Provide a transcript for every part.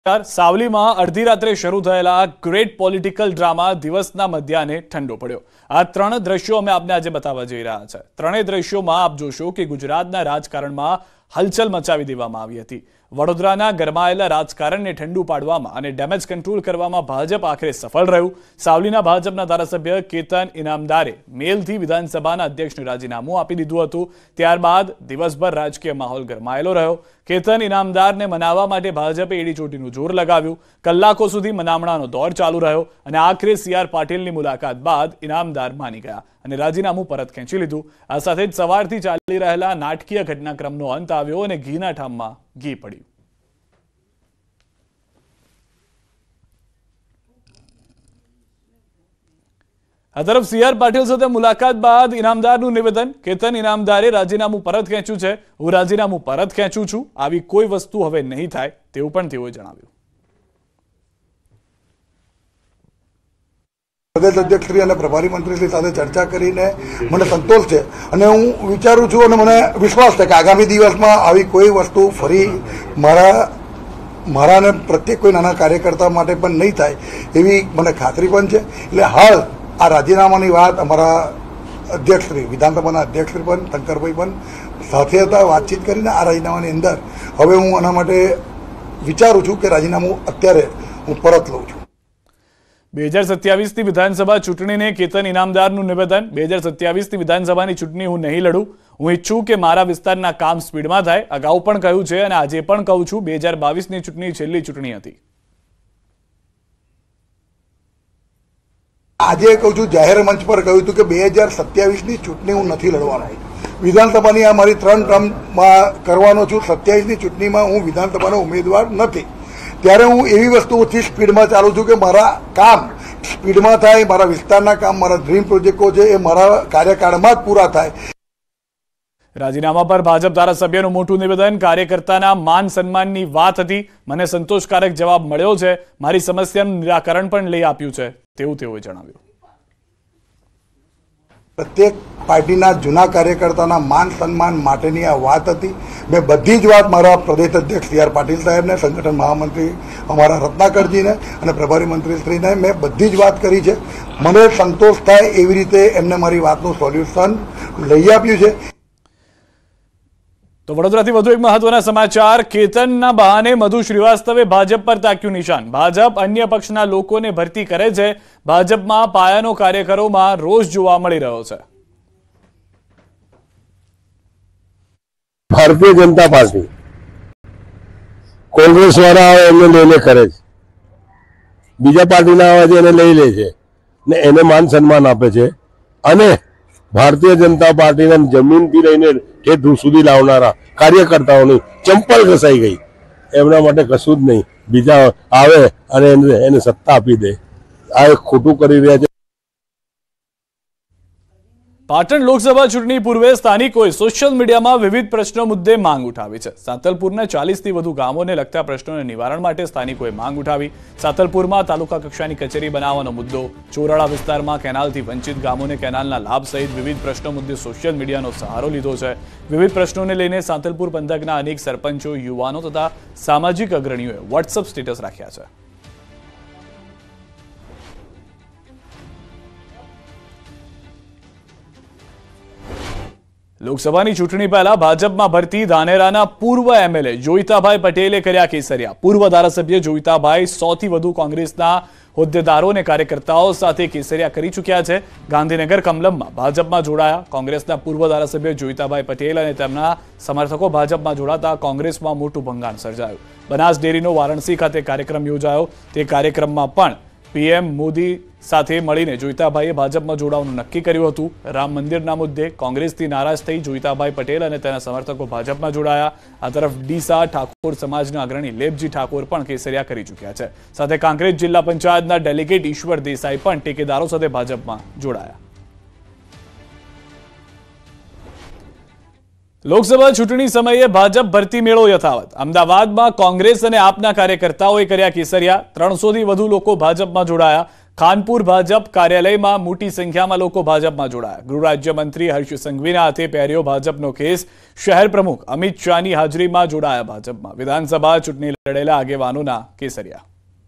સાવલીમાં અડધી રાત્રે શરૂ થયેલા ગ્રેટ પોલિટિકલ ડ્રામા દિવસના મધ્યાહને ઠંડો પડ્યો। આ ત્રણ દ્રશ્યો અમે આપને આજે બતાવવા જઈ રહ્યા છે। ત્રણેય દ્રશ્યોમાં આપ જોશો કે ગુજરાતના રાજકારણમાં હલચલ મચાવી દેવામાં આવી હતી। વડોદરાના ગરમાયેલા રાજકારણને ઠંડુ પાડવામાં અને ડેમેજ કંટ્રોલ કરવામાં ભાજપ આખરે સફળ રહ્યું। સાવલીના ભાજપના ધારાસભ્ય કેતન ઇનામદારે મેલથી વિધાનસભાના અધ્યક્ષને રાજીનામું આપી દીધું હતું। ત્યારબાદ દિવસભર રાજકીય માહોલ ગરમાયેલો રહ્યો। કેતન ઇનામદારને મનાવવા માટે ભાજપે એડીચોટીનું જોર લગાવ્યું। કલાકો સુધી મનામણાનો દોર ચાલુ રહ્યો અને આખરે સીઆર પાટીલની મુલાકાત બાદ ઇનામદાર માની ગયા અને રાજીનામું પરત ખેંચી લીધું। આ સાથે જ સવારથી ચાલી રહેલા નાટકીય ઘટનાક્રમનો અંત આવ્યો અને ઘીના ઠામમાં ઘી પડ્યું। આ તરફ સીઆર પાટીલ સાથે મુલાકાત બાદ ઇનામદારનું નિવેદન। કેતન ઇનામદારે રાજીનામું પરત ખેંચ્યું છે। હું રાજીનામું પરત ખેંચું છું, આવી કોઈ વસ્તુ હવે નહીં થાય તેવું પણ તેઓએ જણાવ્યું। પ્રદેશ અધ્યક્ષશ્રી અને પ્રભારી મંત્રીશ્રી સાથે ચર્ચા કરીને મને સંતોષ છે અને હું વિચારું છું અને મને વિશ્વાસ છે કે આગામી દિવસમાં આવી કોઈ વસ્તુ ફરી મારા ને પ્રત્યેક કોઈ નાના કાર્યકર્તા માટે પણ નહીં થાય એવી મને ખાતરી પણ છે। એટલે હાલ આ રાજીનામાની વાત અમારા અધ્યક્ષશ્રી વિધાનસભાના અધ્યક્ષશ્રી પણ શંકરભાઈ પણ સાથે હતા। વાતચીત કરીને આ રાજીનામાની અંદર હવે હું આના માટે વિચારું છું કે રાજીનામું અત્યારે હું પરત લઉં છું। 2027ની વિધાનસભા ચૂંટણીને કેતન ઇનામદારનું નિવેદન। 2027ની વિધાનસભાની ચૂંટણી હું નહીં લડું। હું ઈચ્છું કે મારા વિસ્તારના કામ સ્પીડમાં થાય। અગાઉ પણ કહ્યું છે અને આજે પણ કહું છું, 2022ની ચૂંટણી છેલ્લી ચૂંટણી હતી। આજે કહું છું, જાહેર મંચ પર કહ્યું હતું કે 2027ની ચૂંટણી હું નથી લડવાનો। વિધાનસભાની આ મારી 3 ટર્મમાં કરવાનો છું। 27ની ચૂંટણીમાં હું વિધાનસભાનો ઉમેદવાર નથી। ત્યારે હું એવી વસ્તુઓથી સ્પીડમાં ચાલું છું કે મારા કામ સ્પીડમાં થાય, મારા વિસ્તારના કામ, મારા ડ્રીમ પ્રોજેક્ટો છે એ મારા કાર્યકાળમાં જ પૂરા થાય। રાજીનામા પર ભાજપ ધારાસભ્યનું મોટું નિવેદન। કાર્યકર્તાના માન સન્માનની વાત હતી, મને સંતોષકારક જવાબ મળ્યો છે, મારી સમસ્યાનું નિરાકરણ પણ લઈ આપ્યું છે તેવું તેઓએ જણાવ્યું। પ્રત્યેક પાર્ટીના જૂના કાર્યકર્તાના માન સન્માન માટેની આ વાત હતી। મેં બધી જ વાત મારા પ્રદેશ અધ્યક્ષ સીઆર પાટીલ સાહેબને, સંગઠન મહામંત્રી અમારા રત્નાકરજીને અને પ્રભારી મંત્રીશ્રીને મેં બધી જ વાત કરી છે। મને સંતોષ થાય એવી રીતે એમને મારી વાતનું સોલ્યુશન લઈ આપ્યું છે। તો વડોદરાથી વધુ એક મહત્વના સમાચાર। કેતનના બહાને મધુ શ્રીવાસ્તવે ભાજપ પર તાક્યું નિશાન। ભાજપ અન્ય પક્ષના લોકોને ભરતી કરે છે। ભાજપમાં પાયાનો કાર્યકરોમાં રોષ જોવા મળી રહ્યો છે। ભારતીય જનતા પાર્ટી કોંગ્રેસ વાળા એમને લઈને કરે છે, બીજા પાર્ટીના આવે છે એને લઈ લે છે ને એને માન સન્માન આપે છે અને ભારતીય જનતા પાર્ટીને જમીનથી લઈને ઠેઠ સુધી લાવનારા કાર્યકર્તાઓની ચંપલ ઘસાઈ ગઈ। એમના માટે કશું જ નહીં, બીજા આવે અને એને સત્તા આપી દે। આ એક ખોટું કરી રહ્યા છે। પાટણ લોકસભા ચૂંટણી પૂર્વે સ્થાનિકોએ સોશિયલ મીડિયામાં વિવિધ પ્રશ્નો મુદ્દે માંગ ઉઠાવી છે। સાતલપુરના 40થી વધુ ગામોને લગતા પ્રશ્નોને નિવારણ માટે સ્થાનિકોએ માંગ ઉઠાવી। સાતલપુરમાં તાલુકા કક્ષાની કચેરી બનાવવાનો મુદ્દો, ચોરાળા વિસ્તારમાં કેનાલથી વંચિત ગામોને કેનાલના લાભ સહિત વિવિધ પ્રશ્નો મુદ્દે સોશિયલ મીડિયાનો સહારો લીધો છે। વિવિધ પ્રશ્નોને લઈને સાતલપુર પંથકના અનેક સરપંચો, યુવાનો તથા સામાજિક અગ્રણીઓએ વોટ્સઅપ સ્ટેટસ રાખ્યા છે। લોકસભાની ચૂંટણી પહેલા ભાજપમાં ભરતી ધાનેરાના પૂર્વ એમએલએ જોઈતાભાઈ પટેલે કર્યા કેસરિયા। પૂર્વ ધારાસભ્ય જોઈતાભાઈ 100થી વધુ કોંગ્રેસના હોદ્દેદારો અને કાર્યકર્તાઓ સાથે કેસરિયા કરી ચૂક્યા છે। ગાંધીનગર કમલમમાં ભાજપમાં જોડાયા। કોંગ્રેસના પૂર્વ ધારાસભ્ય જોઈતાભાઈ પટેલ અને તેમના સમર્થકો ભાજપમાં જોડાતા કોંગ્રેસમાં મોટું ભંગાણ સર્જાયું। બનાસ ડેરીનો વારાણસી ખાતે કાર્યક્રમ યોજાયો। તે કાર્યક્રમમાં પણ પીએમ મોદી સાથે મળીને જોઈતાભાઈએ ભાજપમાં જોડાવાનું નક્કી કર્યું હતું। રામ મંદિરના મુદ્દે કોંગ્રેસથી નારાજ થઈ જોઈતાભાઈ પટેલ અને તેના સમર્થકો ભાજપમાં જોડાયા। આ તરફ ડીસા ઠાકોર સમાજના અગ્રણી લેપજી ઠાકોર પણ કેસરિયા કરી ચૂક્યા છે। સાથે કાંકરેજ જિલ્લા પંચાયતના ડેલિગેટ ઈશ્વર દેસાઈ પણ ટેકેદારો સાથે ભાજપમાં જોડાયા। લોકસભા ચૂંટણી સમયે ભાજપ ભરતી મેળો યથાવત। અમદાવાદમાં કોંગ્રેસ અને આપના કાર્યકર્તાઓએ કર્યા કેસરિયા। 300થી વધુ લોકો ભાજપમાં જોડાયા। ખાનપુર ભાજપ કાર્યાલયમાં મોટી સંખ્યામાં લોકો ભાજપમાં જોડાયા। ગૃહ રાજ્યમંત્રી હર્ષ સંઘવીના હાથે પહેર્યો ભાજપનો કેસ। શહેર પ્રમુખ અમિત શાહની હાજરીમાં જોડાયા ભાજપમાં। વિધાનસભા ચૂંટણી લડેલા આગેવાનોના કેસરિયા।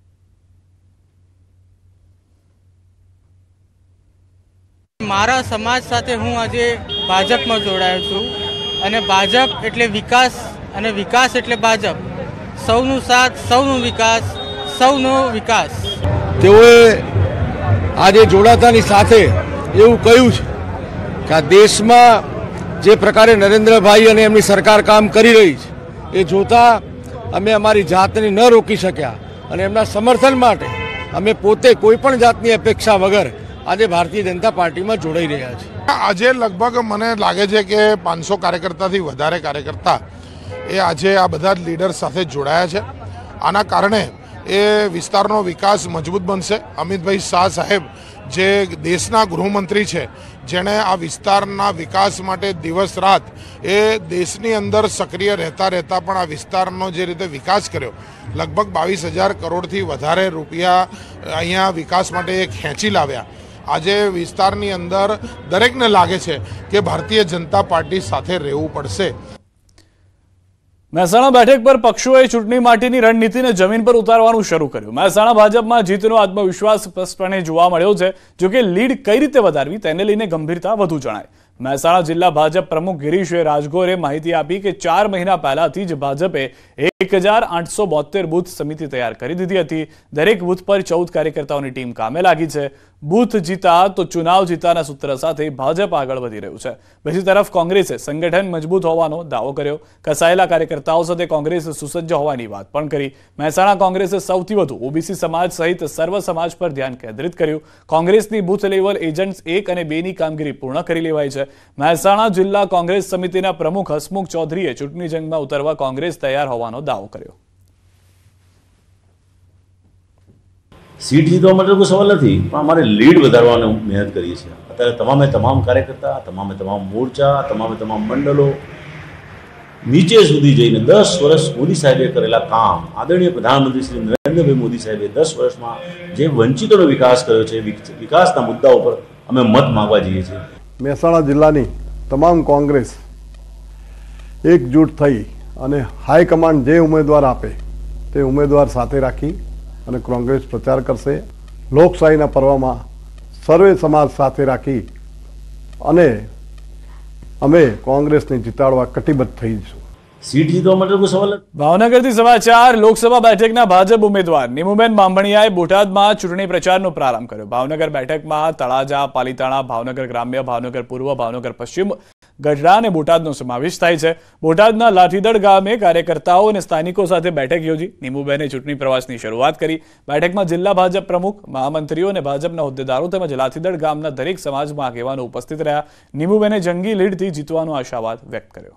મારા સમાજ સાથે હું આજે ભાજપમાં જોડાયો છું અને ભાજપ એટલે વિકાસ અને વિકાસ એટલે ભાજપ। સૌનું સાથ, સૌનું વિકાસ, સૌનો વિકાસ। તેઓએ આજે જોડાતાની સાથે એવું કહ્યું છે કે આ દેશમાં જે પ્રકારે નરેન્દ્રભાઈ અને એમની સરકાર કામ કરી રહી છે એ જોતા અમે અમારી જાતને ન રોકી શક્યા અને એમના સમર્થન માટે અમે પોતે કોઈ પણ જાતની અપેક્ષા વગર આજે ભારતીય જનતા પાર્ટીમાં જોડાઈ રહ્યા છે। આજે લગભગ મને લાગે છે કે 500 કાર્યકર્તાથી વધારે કાર્યકર્તા એ આજે આ બધા જ લીડર સાથે જોડાયા છે। આના કારણે એ વિસ્તારનો વિકાસ મજબૂત બનશે। અમિતભાઈ શાહ સાહેબ જે દેશના ગૃહમંત્રી છે, જેણે આ વિસ્તારના વિકાસ માટે દિવસ રાત એ દેશની અંદર સક્રિય રહેતા પણ આ વિસ્તારનો જે રીતે વિકાસ કર્યો, લગભગ 22,000 કરોડથી વધારે રૂપિયા અહીંયા વિકાસ માટે એ ખેંચી લાવ્યા। આજે વિસ્તારની અંદર દરેકને લાગે છે કે ભારતીય જનતા પાર્ટી સાથે રહેવું પડશે। મહેસાણા બેઠક પર પક્ષોએ ચૂંટણી માટેની રણનીતિને જમીન પર ઉતારવાનું શરૂ કર્યું। મહેસાણા ભાજપમાં જીતનો આત્મવિશ્વાસ સ્પષ્ટપણે જોવા મળ્યો છે। જોકે લીડ કઈ રીતે વધારવી તેને લઈને ગંભીરતા વધુ જણાય। મહેસાણા જિલ્લા ભાજપ પ્રમુખ ગિરીશ રાજગોરે માહિતી આપી કે 4 મહિના પહેલાથી જ ભાજપે 1872 બૂથ સમિતિ તૈયાર કરી દીધી હતી। દરેક બૂથ પર 14 કાર્યકર્તાઓની ટીમ કામે લાગી છે। બૂથ જીતા તો ચુનાવ જીતાના સૂત્ર સાથે ભાજપ આગળ વધી રહ્યું છે। બીજી તરફ કોંગ્રેસે સંગઠન મજબૂત હોવાનો દાવો કર્યો। કસાયેલા કાર્યકર્તાઓ સાથે કોંગ્રેસ સુસજ્જ હોવાની વાત પણ કરી। મહેસાણા કોંગ્રેસે સૌથી વધુ ઓબીસી સમાજ સહિત સર્વ સમાજ પર ધ્યાન કેન્દ્રિત કર્યું। કોંગ્રેસની બૂથ લેવલ એજન્ટ્સ 1 અને 2ની કામગીરી પૂર્ણ કરી લેવાઈ છે। મહેસાણા જિલ્લા કોંગ્રેસ સમિતિના પ્રમુખ હસમુખ ચૌધરીએ ચૂંટણી જંગમાં ઉતરવા કોંગ્રેસ તૈયાર હોવાનો દાવો કર્યો। सीट जीतवा માટે કોઈ સવાલ નથી, પણ અમારે લીડ વધારવાનો મહેનત કરીએ છીએ। અત્યારે તમામ કાર્યકર્તા, તમામ મોરચા, તમામ મંડળો નીચે સુધી જઈને 10 વર્ષ મોદી સાહેબે કરેલા કામ, આદરણીય પ્રધાનમંત્રી શ્રી નરેન્દ્રભાઈ મોદી સાહેબે 10 વર્ષમાં જે વંચિતોનો વિકાસ કર્યો છે, વિકાસના મુદ્દાઓ પર અમે મત માંગવા જઈએ છીએ। મહેસાણા જિલ્લાની તમામ કોંગ્રેસ એકજૂટ થઈ અને હાઈકમાન્ડ જે ઉમેદવાર આપે તે ઉમેદવાર સાથે રાખી અને કોંગ્રેસ પ્રચાર કરશે। લોકશાહીના પર્વમાં સર્વે સમાજ સાથે રાખી અને અમે કોંગ્રેસને જીતાડવા કટિબદ્ધ થઈશું। सीट जीतवा માટે કોઈ સવાલ નથી। ભાવનગરથી સમાચાર। લોકસભા બેઠકના ભાજપ ઉમેદવાર નીમુબેન બાંભણિયાએ બોટાદમાં ચૂંટણી પ્રચારનો પ્રારંભ કર્યો। ભાવનગર બેઠકમાં તળાજા, પાલીતાણા, ભાવનગર ગ્રામ્ય, ભાવનગર પૂર્વ, ભાવનગર પશ્ચિમ, ગઢડા અને બોટાદનો સમાવેશ થાય છે। બોટાદના લાઠીદળ ગામે કાર્યકર્તાઓ અને સ્થાનિકો સાથે બેઠક યોજી નીમુબેને ચૂંટણી પ્રવાસની શરૂઆત કરી। બેઠકમાં જિલ્લા ભાજપ પ્રમુખ, મહામંત્રીઓ અને ભાજપના હોદ્દેદારો તેમજ લાઠીદળ ગામના દરેક સમાજમાં આગેવાનો ઉપસ્થિત રહ્યા। નીમુબેને જંગી લીડથી જીતવાનો આશાવાદ વ્યક્ત કર્યો।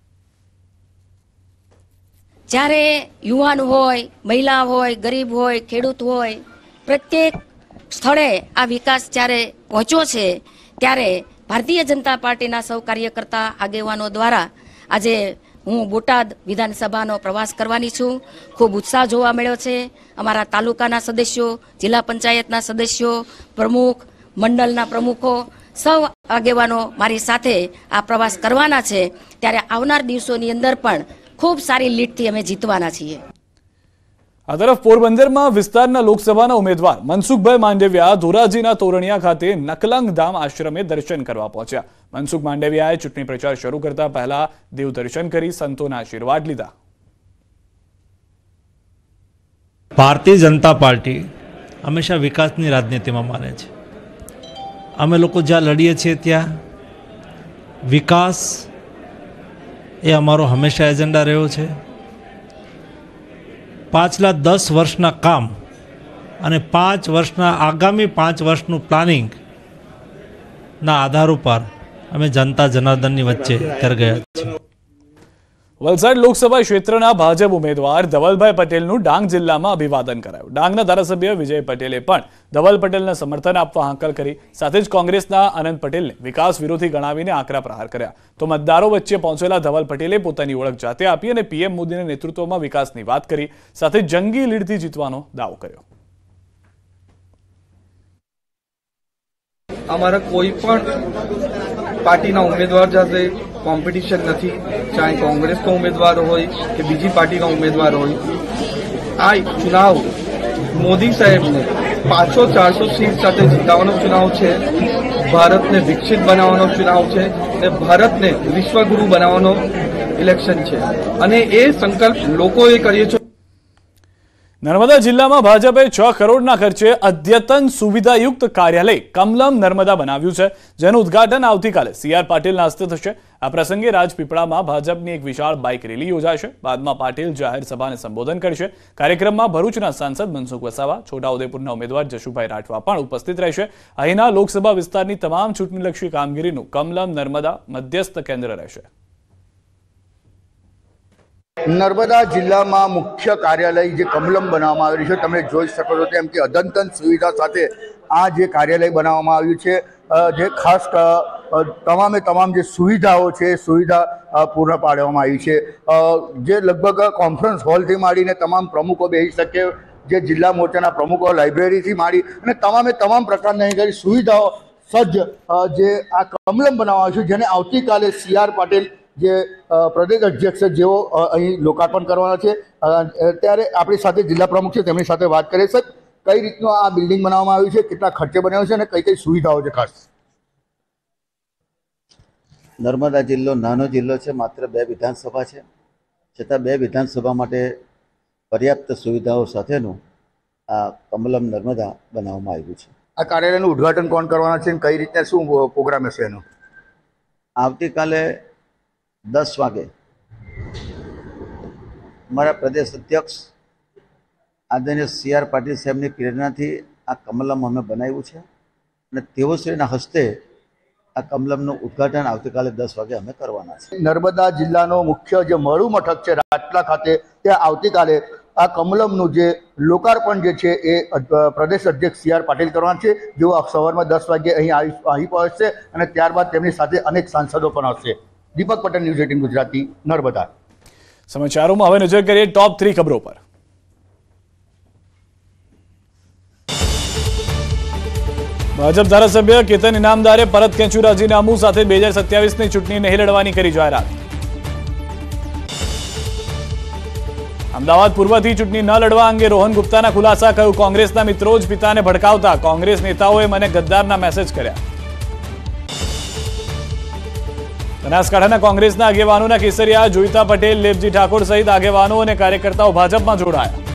જ્યારે યુવાન હોય, મહિલા હોય, ગરીબ હોય, ખેડૂત હોય, પ્રત્યેક સ્થળે આ વિકાસ જ્યારે પહોંચ્યો છે ત્યારે ભારતીય જનતા પાર્ટીના સૌ કાર્યકર્તા આગેવાનો દ્વારા આજે હું બોટાદ વિધાનસભાનો પ્રવાસ કરવાની છું। ખૂબ ઉત્સાહ જોવા મળ્યો છે। અમારા તાલુકાના સદસ્યો, જિલ્લા પંચાયતના સદસ્યો, પ્રમુખ, મંડળના પ્રમુખો સૌ આગેવાનો મારી સાથે આ પ્રવાસ કરવાના છે। ત્યારે આવનાર દિવસોની અંદર પણ ખૂબ સારી લીડથી અમે જીતવાના છીએ। આ તરફ પોરબંદરમાં વિસ્તારના લોકસભાના ઉમેદવાર મનસુખભાઈ માંડવિયા ધોરાજીના તોરણિયા ખાતે નકલંગ ધામ આશ્રમે દર્શન કરવા પહોંચ્યા। મનસુખ માંડવિયાએ ચૂંટણી પ્રચાર શરૂ કરતા પહેલા દેવ દર્શન કરી સંતોના આશીર્વાદ લીધા। ભારતીય જનતા પાર્ટી હંમેશા વિકાસની રાજનીતિમાં માને છે। અમે લોકો જ્યાં લડીએ છીએ ત્યાં વિકાસ એ અમારો હંમેશા એજન્ડા રહ્યો છે। પાછલા 10 વર્ષના કામ અને 5 વર્ષના આગામી 5 વર્ષનું પ્લાનિંગના આધાર ઉપર અમે જનતા જનાર્દનની વચ્ચે તર ગયા છીએ। વલસાડ લોકસભા ક્ષેત્રના ભાજપ ઉમેદવાર ધવલભાઈ પટેલનું ડાંગ જિલ્લામાં અભિવાદન કરાયું। ડાંગના ધારાસભ્ય વિજય પટેલે પણ ધવલ પટેલને સમર્થન આપવા હાંકલ કરી। સાથે જ કોંગ્રેસના આનંદ પટેલને વિકાસ વિરોધી ગણાવીને આકરા પ્રહાર કર્યા। તો મતદારો વચ્ચે પહોંચેલા ધવલ પટેલે પોતાની ઓળખ જાતે આપી અને પીએમ મોદીના નેતૃત્વમાં વિકાસની વાત કરી। સાથે જંગી લીડથી જીતવાનો દાવો કર્યો। અમારા કોઈ પણ પાર્ટીના ઉમેદવાર સાથે કોમ્પિટિશન નથી, ચાહે કોંગ્રેસનો ઉમેદવાર હોય કે બીજી પાર્ટીના ઉમેદવાર હોય. આ ચુનાવ મોદી સાહેબને 500-400 સીટ સાથે જીતવાનો ચુનાવ છે. ભારતને વિકસિત બનાવવાનો ચુનાવ છે અને ભારતને વિશ્વગુરુ બનાવવાનો ઇલેક્શન છે અને એ સંકલ્પ લોકોએ કર્યો છે. નર્મદા જિલ્લામાં ભાજપે 6 કરોડના ખર્ચે અદ્યતન સુવિધાયુક્ત કાર્યાલય કમલમ નર્મદા બનાવ્યું છે, જેનું ઉદ્ઘાટન આવતીકાલે CR પાટીલના હસ્તે થશે. આ પ્રસંગે રાજપીપળામાં ભાજપની એક વિશાળ બાઇક રેલી યોજાશે. બાદમાં પાટીલ જાહેર સભાને સંબોધન કરશે. કાર્યક્રમમાં ભરૂચના સાંસદ મનસુખ વસાવા, છોટાઉદેપુરના ઉમેદવાર જશુભાઈ રાઠવા પણ ઉપસ્થિત રહેશે. અહીંના લોકસભા વિસ્તારની તમામ ચૂંટણીલક્ષી કામગીરીનું કમલમ નર્મદા મધ્યસ્થ કેન્દ્ર રહેશે. નર્મદા જિલ્લામાં મુખ્ય કાર્યાલય જે કમલમ બનાવવામાં આવેલું છે, તમે જોઈ શકો છો તેમ કે અદ્યતન સુવિધા સાથે આ જે કાર્યાલય બનાવવામાં આવ્યું છે, જે ખાસ તમામ જે સુવિધાઓ છે સુવિધા પૂર્ણ પાડવામાં આવી છે. જે લગભગ કોન્ફરન્સ હોલથી માંડીને તમામ પ્રમુખો બેસી શકે, જે જિલ્લા મોરચાના પ્રમુખો, લાઇબ્રેરીથી માંડી અને તમામ પ્રકારની સુવિધાઓ સજ્જ જે આ કમલમ બનાવવામાં આવ્યું છે, જેને આવતીકાલે CR પાટીલ જે પ્રદેશ અધ્યક્ષ જેઓ અહીં લોકાર્પણ કરવાના છે. ત્યારે આપણી સાથે જિલ્લા પ્રમુખ છે, તેમની સાથે વાત કરીએ. સર, કઈ રીતનું આ બિલ્ડિંગ બનાવવામાં આવ્યું છે, કેટલા ખર્ચે બનાવ્યું છે અને કઈ કઈ સુવિધાઓ છે ખાસ? નર્મદા જિલ્લો નાનો જિલ્લો છે, માત્ર 2 વિધાનસભા છે, છતાં 2 વિધાનસભા માટે પર્યાપ્ત સુવિધાઓ સાથેનું આ કમલમ નર્મદા બનાવવામાં આવ્યું છે. આ કાર્યાલયનું ઉદ્ઘાટન કોણ કરવાના છે અને કઈ રીતે શું પ્રોગ્રામ હશે એનો? આવતીકાલે 10 વાગે અમારા પ્રદેશ અધ્યક્ષ આદરણીય CR પાટીલ સાહેબની પ્રેરણાથી આ કમલમ અમે બનાવ્યું છે અને તેઓશ્રીના હસ્તે આ કમલમનું ઉદ્ઘાટન આવતીકાલે 10 વાગે અમે કરવાના છે. નર્મદા જિલ્લાનો મુખ્ય જે મળું મથક છે રાજપીપળા ખાતે, ત્યાં આવતીકાલે આ કમલમનું જે લોકાર્પણ જે છે એ પ્રદેશ અધ્યક્ષ CR પાટીલ કરવાના છે, જેઓ સવારમાં 10 વાગે અહીં પહોંચશે અને ત્યારબાદ તેમની સાથે અનેક સાંસદો પણ આવશે. દીપક પટેલ, ન્યૂઝ 18 ગુજરાતી, નર્મદા. સમાચારોમાં હવે નજર કરીએ ટોપ 3 ખબરો પર. ભાજપ ધારાસભ્ય કેતન ઇનામદારે પરત ખેંચ્યું રાજીનામું, સાથે 2027ની ચૂંટણી નહીં લડવાની કરી જાહેરાત. અમદાવાદ પૂર્વથી ચૂંટણી ન લડવા અંગે રોહન ગુપ્તાના ખુલાસા, કહ્યું કોંગ્રેસના મિત્રો જ પિતાને ભડકાવતા કોંગ્રેસ નેતાઓએ મને ગદ્દારના મેસેજ કર્યા. બનાસકાંઠાના કોંગ્રેસના આગેવાનોના કેસરિયા, જોઈતા પટેલ, લેપજી ઠાકોર સહિત આગેવાનો અને કાર્યકર્તાઓ ભાજપમાં જોડાયા.